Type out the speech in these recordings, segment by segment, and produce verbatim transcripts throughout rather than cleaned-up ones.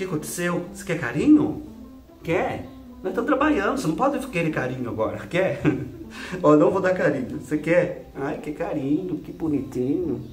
que aconteceu? Você quer carinho? Quer? Nós estamos trabalhando, você não pode querer carinho agora, quer? Ó, não vou dar carinho, você quer? Ai, que carinho, que bonitinho.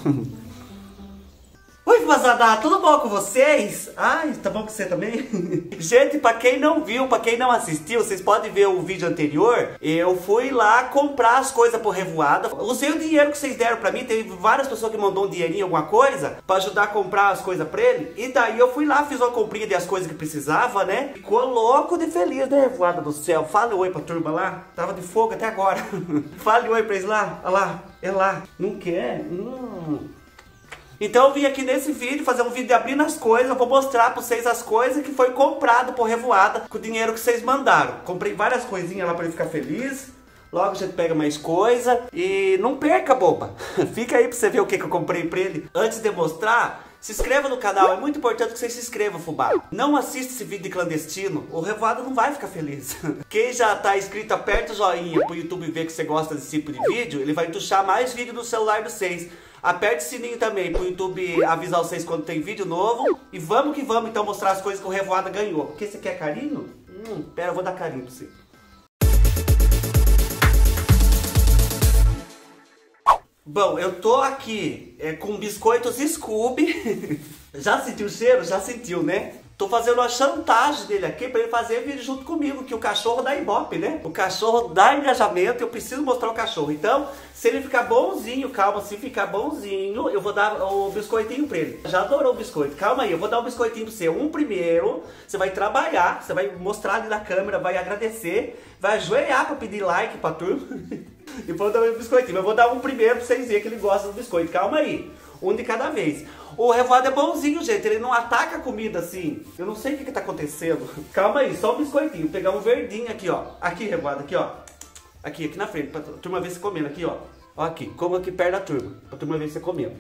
Oi, fubazada, tudo bom com vocês? Ai, tá bom com você também? Gente, pra quem não viu, pra quem não assistiu, vocês podem ver o vídeo anterior. Eu fui lá comprar as coisas pro Revoada. Usei o dinheiro que vocês deram pra mim. Teve várias pessoas que mandou um dinheirinho, alguma coisa, pra ajudar a comprar as coisas pra ele. E daí eu fui lá, fiz uma comprinha das coisas que precisava, né? Ficou louco de feliz, né, Revoada do céu? Fala oi pra turma lá. Tava de fogo até agora. Fale oi pra eles lá. Olha lá, é lá. Não quer? Hum... Então eu vim aqui nesse vídeo fazer um vídeo de abrindo as coisas. Eu vou mostrar pra vocês as coisas que foi comprado por Revoada com o dinheiro que vocês mandaram. Comprei várias coisinhas lá pra ele ficar feliz. Logo a gente pega mais coisa. E não perca, boba. Fica aí pra você ver o que, que eu comprei pra ele. Antes de mostrar, se inscreva no canal. É muito importante que você se inscreva, fubá. Não assista esse vídeo de clandestino. O Revoada não vai ficar feliz. Quem já tá inscrito, aperta o joinha pro YouTube ver que você gosta desse tipo de vídeo. Ele vai tuchar mais vídeo no celular de vocês. Aperte o sininho também pro YouTube avisar vocês quando tem vídeo novo. E vamos que vamos então mostrar as coisas que o Revoada ganhou. Porque você quer carinho? Hum, pera, eu vou dar carinho pra você. Bom, eu tô aqui é, com biscoitos Scooby. Já sentiu o cheiro? Já sentiu, né? Tô fazendo uma chantagem dele aqui pra ele fazer vídeo junto comigo, que o cachorro dá ibope, né? O cachorro dá engajamento, eu preciso mostrar o cachorro. Então, se ele ficar bonzinho, calma, se ficar bonzinho, eu vou dar o biscoitinho pra ele. Já adorou o biscoito, calma aí, eu vou dar um biscoitinho pra você. Um primeiro, você vai trabalhar, você vai mostrar ali na câmera, vai agradecer, vai ajoelhar pra pedir like pra turma. E vou dar um biscoitinho, eu vou dar um primeiro pra vocês verem que ele gosta do biscoito, calma aí. Um de cada vez. O Revoada é bonzinho, gente. Ele não ataca a comida assim. Eu não sei o que que tá acontecendo. Calma aí, só um biscoitinho. Vou pegar um verdinho aqui, ó. Aqui, Revoada, aqui, ó. Aqui, aqui na frente, pra turma ver você comendo. Aqui, ó. Ó aqui, como aqui perto da turma. Pra turma ver você comendo.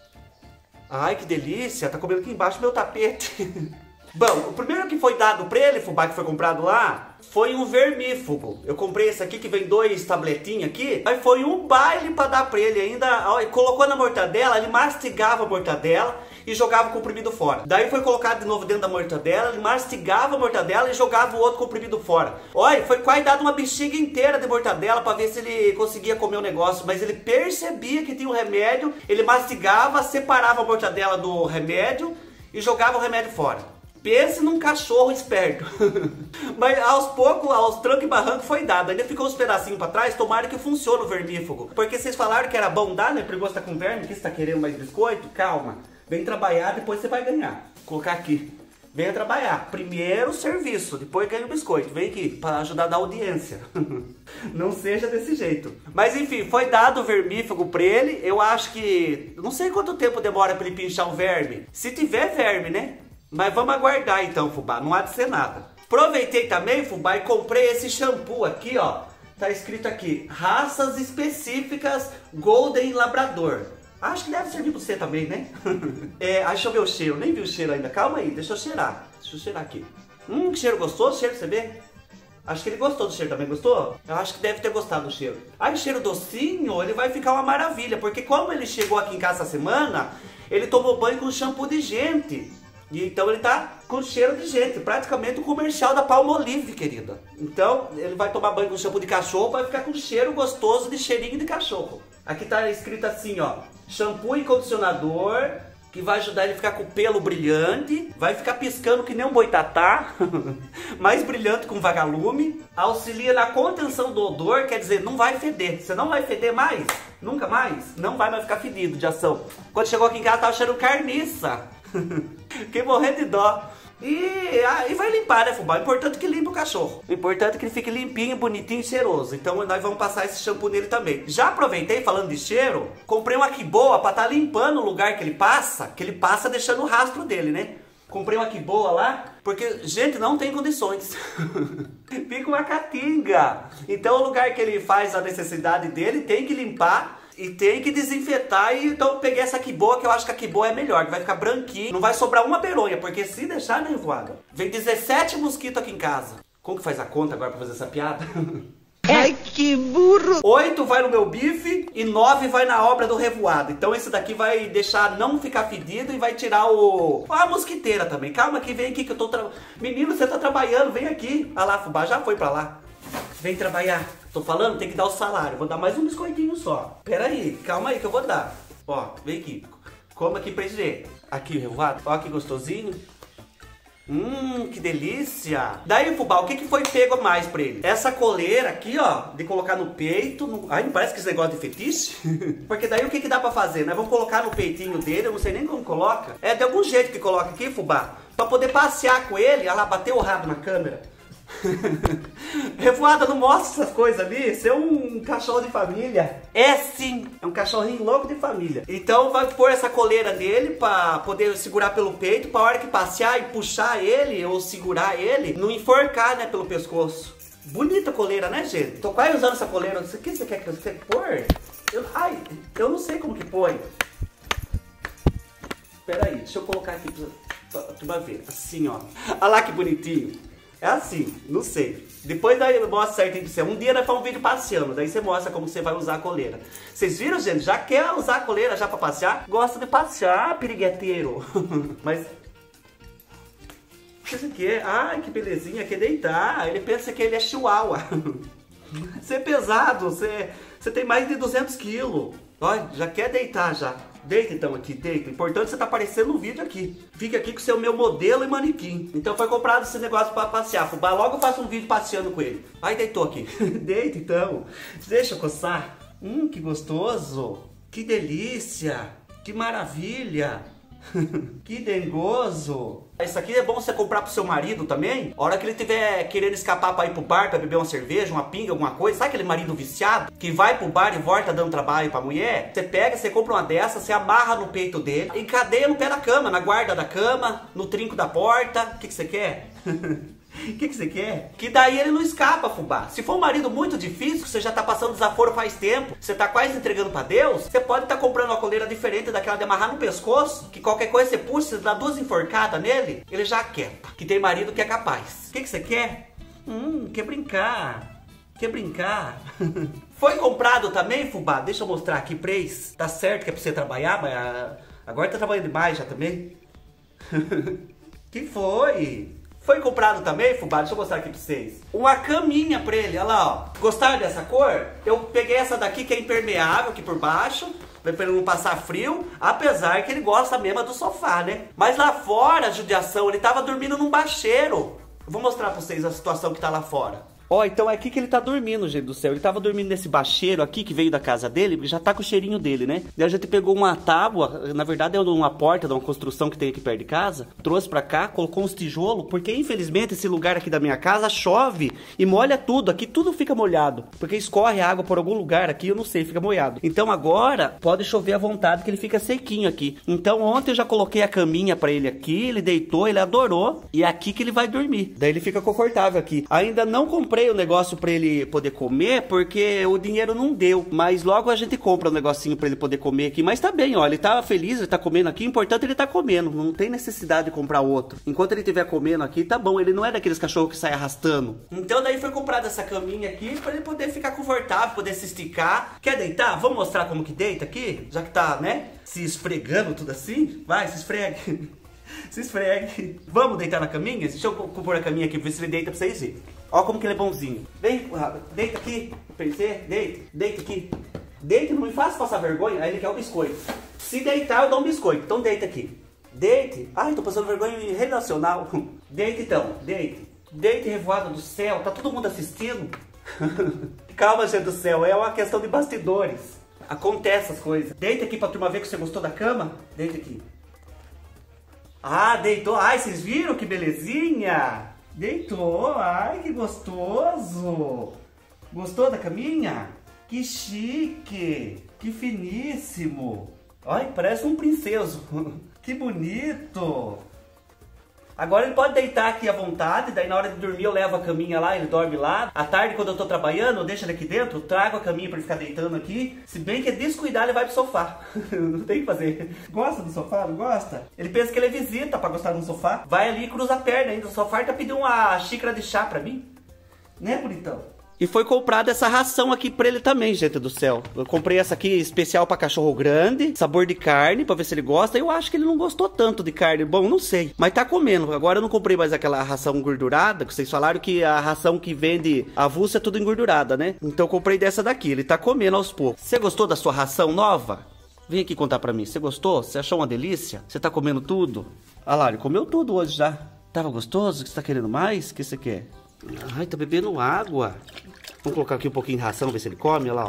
Ai, que delícia. Tá comendo aqui embaixo do meu tapete. Bom, o primeiro que foi dado pra ele, fubá, que foi comprado lá, foi um vermífugo. Eu comprei esse aqui que vem dois tabletinhos aqui. Aí foi um baile pra dar pra ele ainda. Ó, e colocou na mortadela, ele mastigava a mortadela e jogava o comprimido fora. Daí foi colocado de novo dentro da mortadela, ele mastigava a mortadela e jogava o outro comprimido fora. Olha, foi quase dado uma bexiga inteira de mortadela pra ver se ele conseguia comer o negócio. Mas ele percebia que tinha um remédio, ele mastigava, separava a mortadela do remédio e jogava o remédio fora. Pense num cachorro esperto. Mas aos poucos, aos trancos e barrancos foi dado. Ainda ficou uns pedacinhos pra trás. Tomara que funcione o vermífugo. Porque vocês falaram que era bom dar, né? Perigoso tá com verme. Que você tá querendo mais biscoito? Calma. Vem trabalhar, depois você vai ganhar. Vou colocar aqui. Venha trabalhar. Primeiro o serviço, depois ganha o biscoito. Vem aqui, pra ajudar a dar audiência. Não seja desse jeito. Mas enfim, foi dado o vermífugo pra ele. Eu acho que... Não sei quanto tempo demora pra ele pinchar um verme. Se tiver verme, né? Mas vamos aguardar então, fubá, não há de ser nada. Aproveitei também, fubá, e comprei esse shampoo aqui, ó. Tá escrito aqui, raças específicas Golden Labrador. Acho que deve servir pra você também, né? É, deixa eu ver o cheiro, nem vi o cheiro ainda. Calma aí, deixa eu cheirar. Deixa eu cheirar aqui. Hum, que cheiro gostoso, cheiro, você vê? Acho que ele gostou do cheiro também, gostou? Eu acho que deve ter gostado do cheiro. Aí, cheiro docinho, ele vai ficar uma maravilha. Porque como ele chegou aqui em casa essa semana, ele tomou banho com shampoo de gente. E então ele tá com cheiro de gente, praticamente o comercial da Palmolive, querida. Então ele vai tomar banho com shampoo de cachorro, vai ficar com cheiro gostoso de cheirinho de cachorro. Aqui tá escrito assim, ó, shampoo e condicionador, que vai ajudar ele a ficar com o pelo brilhante, vai ficar piscando que nem um boitatá, mais brilhante que um vagalume, auxilia na contenção do odor, quer dizer, não vai feder, você não vai feder mais, nunca mais, não vai mais ficar fedido de ação. Quando chegou aqui em casa tava cheirando carniça. Fiquei morrendo de dó. E aí vai limpar, né, fubá? O importante é que limpe o cachorro. O importante é que ele fique limpinho, bonitinho e cheiroso. Então nós vamos passar esse shampoo nele também. Já aproveitei, falando de cheiro, comprei uma Quiboa pra estar limpando o lugar que ele passa. Que ele passa deixando o rastro dele, né? Comprei uma Quiboa lá, porque, gente, não tem condições. Fica uma catinga. Então o lugar que ele faz a necessidade dele tem que limpar. E tem que desinfetar, e então eu peguei essa Quiboa, que eu acho que a Quiboa é melhor, que vai ficar branquinho, não vai sobrar uma peronha, porque se deixar, né, Revoada? Vem dezessete mosquitos aqui em casa. Como que faz a conta agora pra fazer essa piada? Ai, que burro! Oito vai no meu bife e nove vai na obra do revoado. Então esse daqui vai deixar não ficar fedido e vai tirar o... a mosquiteira também. Calma aqui, vem aqui que eu tô... Tra... Menino, você tá trabalhando, vem aqui. Ah lá, fubá, já foi pra lá. Vem trabalhar. Tô falando, tem que dar o salário. Vou dar mais um biscoitinho só. Pera aí, calma aí que eu vou dar. Ó, vem aqui. Coma aqui pra ele ver. Aqui o revoado. Ó que gostosinho. Hum, que delícia. Daí, fubá, o que que foi pego mais pra ele? Essa coleira aqui, ó, de colocar no peito. No... Ai, não parece que esse negócio de fetiche? Porque daí o que que dá pra fazer, né? Vamos colocar no peitinho dele, eu não sei nem como coloca. É, de algum jeito que coloca aqui, fubá, pra poder passear com ele. Olha lá, bateu o rabo na câmera. Revoada, não mostra essas coisas ali. Você é um cachorro de família. É sim, é um cachorrinho louco de família. Então vai pôr essa coleira nele pra poder segurar pelo peito, pra hora que passear e puxar ele ou segurar ele, não enforcar, né, pelo pescoço. Bonita coleira, né, gente? Tô quase usando essa coleira. Isso aqui você quer que você pôr? Eu, ai, eu não sei como que põe. Pera aí, deixa eu colocar aqui pra tu ver. Assim, ó. Olha lá que bonitinho. É assim, não sei. Depois daí eu mostro certinho pra você. Um dia nós faz um vídeo passeando, daí você mostra como você vai usar a coleira. Vocês viram, gente? Já quer usar a coleira já pra passear? Gosta de passear, pirigueteiro. Mas... o que isso aqui é? Ai, que belezinha, quer deitar. Ele pensa que ele é chihuahua. Você é pesado, você, você tem mais de duzentos quilos. Olha, já quer deitar já. Deita então aqui, deita. Importante você tá aparecendo no vídeo aqui. Fica aqui com o seu meu modelo e manequim. Então foi comprado esse negócio pra passear. Fubá, logo eu faço um vídeo passeando com ele. Aí deitou aqui. Deita então. Deixa eu coçar. Hum, que gostoso. Que delícia. Que maravilha. Que dengoso. Isso aqui é bom você comprar pro seu marido também. A hora que ele estiver querendo escapar pra ir pro bar, pra beber uma cerveja, uma pinga, alguma coisa. Sabe aquele marido viciado que vai pro bar e volta dando trabalho pra mulher? Você pega, você compra uma dessa, você amarra no peito dele, encadeia no pé da cama, na guarda da cama, no trinco da porta. O que que você quer? O que que você quer? Que daí ele não escapa, fubá. Se for um marido muito difícil, que você já tá passando desaforo faz tempo, você tá quase entregando pra Deus, você pode estar tá comprando uma coleira diferente daquela de amarrar no pescoço, que qualquer coisa você puxa, você dá duas enforcadas nele, ele já quer. Que tem marido que é capaz. O que que você quer? Hum, quer brincar. Quer brincar. Foi comprado também, fubá? Deixa eu mostrar aqui pra eles. Tá certo que é pra você trabalhar, mas agora tá trabalhando demais já também. Que foi? Foi comprado também, fubá? Deixa eu mostrar aqui pra vocês. Uma caminha pra ele, olha lá, ó. Gostaram dessa cor? Eu peguei essa daqui que é impermeável aqui por baixo, pra ele não passar frio, apesar que ele gosta mesmo do sofá, né? Mas lá fora, judiação, ele tava dormindo num bacheiro. Eu vou mostrar pra vocês a situação que tá lá fora. Ó, então é aqui que ele tá dormindo, gente do céu. Ele tava dormindo nesse bacheiro aqui, que veio da casa dele, porque já tá com o cheirinho dele, né? Daí a gente pegou uma tábua, na verdade é uma porta de uma construção que tem aqui perto de casa, trouxe pra cá, colocou uns tijolos, porque infelizmente esse lugar aqui da minha casa chove e molha tudo. Aqui tudo fica molhado, porque escorre água por algum lugar aqui, eu não sei, fica molhado. Então agora pode chover à vontade, que ele fica sequinho aqui. Então ontem eu já coloquei a caminha pra ele aqui, ele deitou, ele adorou, e é aqui que ele vai dormir. Daí ele fica confortável aqui. Ainda não comprei o negócio pra ele poder comer, porque o dinheiro não deu, mas logo a gente compra um negocinho pra ele poder comer aqui. Mas tá bem, ó, ele tá feliz, ele tá comendo aqui, o importante é ele tá comendo, não tem necessidade de comprar outro. Enquanto ele estiver comendo aqui, tá bom, ele não é daqueles cachorros que sai arrastando. Então daí foi comprada essa caminha aqui pra ele poder ficar confortável, poder se esticar. Quer deitar? Vamos mostrar como que deita aqui? Já que tá, né, se esfregando tudo assim. Vai, se esfregue. Se esfregue. Vamos deitar na caminha? Deixa eu pôr a caminha aqui pra ver se ele deita pra vocês verem. Ó como que ele é bonzinho. Vem, deita aqui. Pensei, deita, deita aqui. Deita, não me faça passar vergonha. Aí ele quer o biscoito. Se deitar, eu dou um biscoito. Então deita aqui. Deite. Ai, tô passando vergonha em rede nacional. Deita então, deite. Deite, revoada do céu. Tá todo mundo assistindo? Calma, gente do céu. É uma questão de bastidores. Acontece essas coisas. Deita aqui pra turma ver que você gostou da cama. Deita aqui. Ah, deitou. Ai, vocês viram que belezinha? Deitou. Ai, que gostoso. Gostou da caminha? Que chique. Que finíssimo. Ai, parece um princeso. Que bonito. Agora ele pode deitar aqui à vontade, daí na hora de dormir eu levo a caminha lá, ele dorme lá. À tarde, quando eu tô trabalhando, eu deixo ele aqui dentro, eu trago a caminha pra ele ficar deitando aqui. Se bem que é descuidar, ele vai pro sofá. Não tem o que fazer. Gosta do sofá? Não gosta? Ele pensa que ele é visita pra gostar do sofá. Vai ali e cruza a perna ainda. O sofá tá pedindo uma xícara de chá pra mim. Né, bonitão? E foi comprada essa ração aqui pra ele também, gente do céu. Eu comprei essa aqui especial pra cachorro grande, sabor de carne, pra ver se ele gosta. Eu acho que ele não gostou tanto de carne. Bom, não sei. Mas tá comendo. Agora eu não comprei mais aquela ração engordurada, que vocês falaram que a ração que vende avulsa é tudo engordurada, né? Então eu comprei dessa daqui. Ele tá comendo aos poucos. Você gostou da sua ração nova? Vem aqui contar pra mim. Você gostou? Você achou uma delícia? Você tá comendo tudo? Ah lá, ele comeu tudo hoje já. Tava gostoso? Você tá querendo mais? O que você quer? Ai, tá bebendo água. Vamos colocar aqui um pouquinho de ração, ver se ele come, olha lá, ó.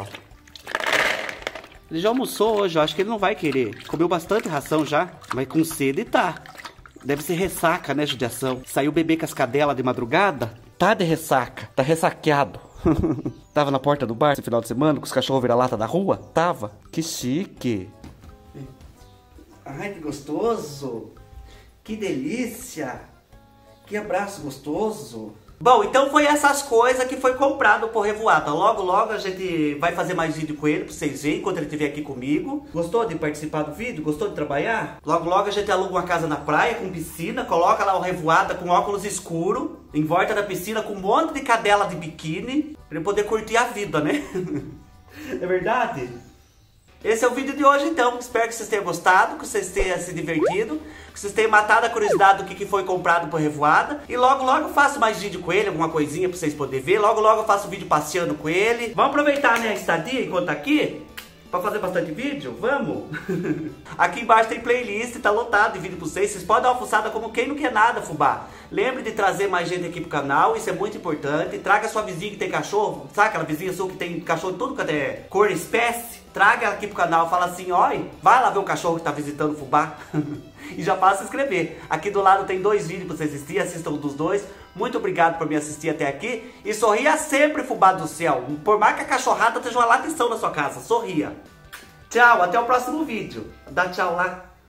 Ele já almoçou hoje, eu acho que ele não vai querer. Comeu bastante ração já, mas com sede tá. Deve ser ressaca, né, judiação? Saiu beber com as cadelas de madrugada, tá de ressaca, tá ressaqueado. Tava na porta do bar esse final de semana, com os cachorros vira-lata da rua? Tava. Que chique. Ai, que gostoso. Que delícia. Que abraço gostoso. Bom, então foi essas coisas que foi comprado por Revoada. Logo, logo a gente vai fazer mais vídeo com ele pra vocês verem enquanto ele estiver aqui comigo. Gostou de participar do vídeo? Gostou de trabalhar? Logo, logo a gente aluga uma casa na praia com piscina, coloca lá o Revoada com óculos escuros, em volta da piscina com um monte de cadela de biquíni, pra ele poder curtir a vida, né? É verdade? Esse é o vídeo de hoje então, espero que vocês tenham gostado, que vocês tenham se divertido, que vocês tenham matado a curiosidade do que que foi comprado por Revoada. E logo logo eu faço mais vídeo com ele, alguma coisinha pra vocês poderem ver, logo logo eu faço vídeo passeando com ele. Vamos aproveitar, né, a estadia enquanto tá aqui, pra fazer bastante vídeo? Vamos? Aqui embaixo tem playlist, tá lotado de vídeo pra vocês, vocês podem dar uma fuçada como quem não quer nada, fubá. Lembre de trazer mais gente aqui pro canal, isso é muito importante. Traga sua vizinha que tem cachorro, sabe aquela vizinha sua que tem cachorro de tudo que é cor e espécie? Traga ela aqui pro canal, fala assim, oi, vai lá ver o cachorro que tá visitando o fubá. E já passa a se inscrever. Aqui do lado tem dois vídeos pra vocês assistirem, assistam um dos dois. Muito obrigado por me assistir até aqui. E sorria sempre, fubá do céu. Por mais que a cachorrada esteja uma latição na sua casa, sorria. Tchau, até o próximo vídeo. Dá tchau lá.